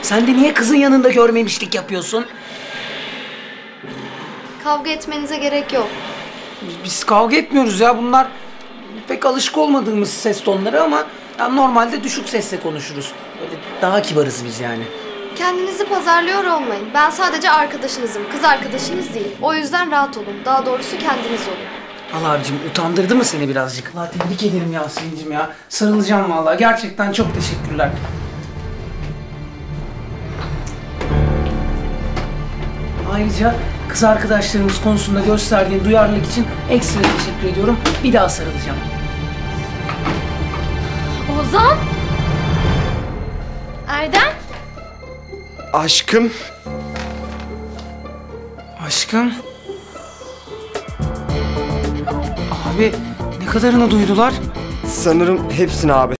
Sen de niye kızın yanında görmemişlik yapıyorsun? Kavga etmenize gerek yok. Biz kavga etmiyoruz ya. Bunlar pek alışık olmadığımız ses tonları ama ya normalde düşük sesle konuşuruz. Böyle daha kibarız biz yani. Kendinizi pazarlıyor olmayın. Ben sadece arkadaşınızım. Kız arkadaşınız değil. O yüzden rahat olun. Daha doğrusu kendiniz olun. Allah abicim, utandırdı mı seni birazcık? Allah, tebrik ederim Yasemin'cim ya. Sarılacağım vallahi. Gerçekten çok teşekkürler. Ayrıca kız arkadaşlarımız konusunda gösterdiğin duyarlılık için ekstra teşekkür ediyorum. Bir daha sarılacağım. Ozan? Erdem? Aşkım. Aşkım. Abi, ne kadarını duydular? Sanırım hepsini abi.